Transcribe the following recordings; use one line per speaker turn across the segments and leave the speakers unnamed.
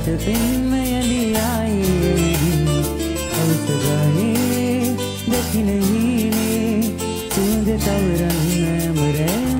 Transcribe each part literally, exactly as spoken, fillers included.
පින්ම යලියායේ අවසගානේ දකින හීනේ සුවඳ තවරන්න මරෑම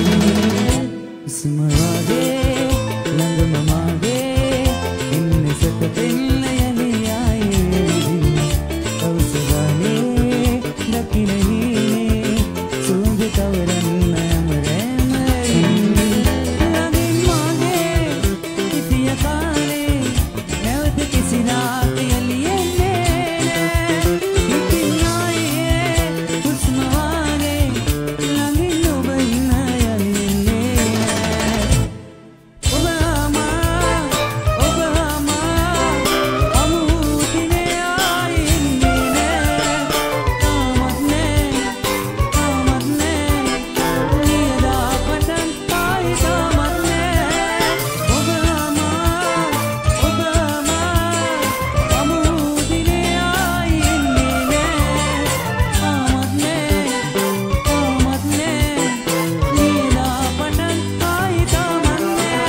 ඉස්මවාගේ ළඟම මාගේ එන්න සත පින්ම යලියායේ අවසගානේ දකින හීනේ සුවඳ තවරන්න මරෑම ළඟින් මාගේ ඉතිය කාලේ නැවත කිසිදාක යලියෙන්නේ නෑ ඉතින් ආයේ හුස්ම වාගේ ළඟින් ඔබ ඉන්න යලියෙන්නේ නෑ ඔබ ආමා ඔබ ආමා අමුතිනේ ආයේ ඉන්නේ නෑ තාමත් නෑ තාමත් නෑ නියදා පටන් ආයේ තාමත් නෑ ඔබ ආමා ඔබ ආමා අමුතිනේ ආයේ ඉන්නේ නෑ තාමත් නෑ තාමත් නෑ නියදා පටන් ආයේ තාමත්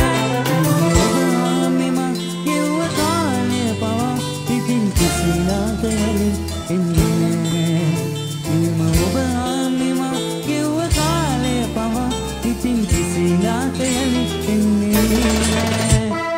නෑ මෙම කිව්ව කාලය පවා ඉතින් කිසිදාක යලියෙන්නේ නෑ මෙම ඔබ මෙම කිව්ව කාලය පවා ඉතින් කිසිදාක යලියෙන්නේ නෑ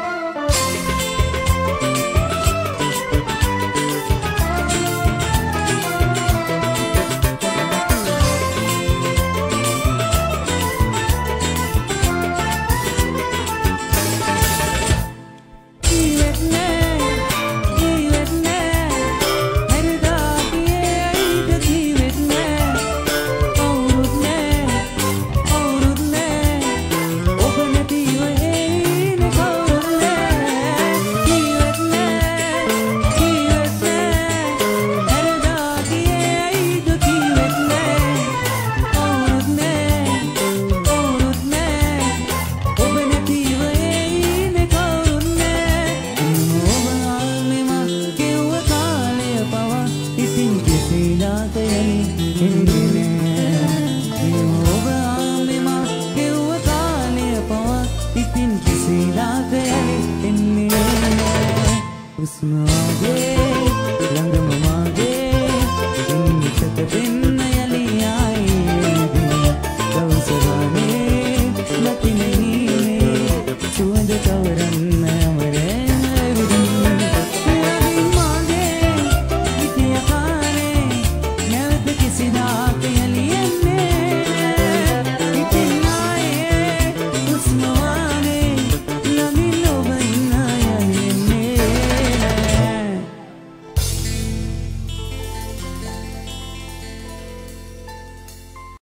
ජීවත් නෑ ජීවත් නෑ හැරදා ගියේ ඇයිද ජීවත් නෑ කවුරුත් නෑ කවුරුත් නෑ ඔබ නැතිව එයිනේ කවුරුත් නෑ ජීවත් නෑ ජීවත් නෑ හැරදා ගියේ ඇයිද ජීවත් නෑ කවුරුත් නෑ කවුරුත් නෑ ඔබ නැතිව එයිනේ කවුරුත් නෑ ඔබ ආල්මෙම කිව්ව කාලය පවා ඉතින් කිසිදාක යලියෙන්නේ නෑ ඔබ ආල්මෙම කිව්ව කාලය පවා ඉතින් කිසිදාක යලියෙන්නේ නෑ හුස්ම වාගේ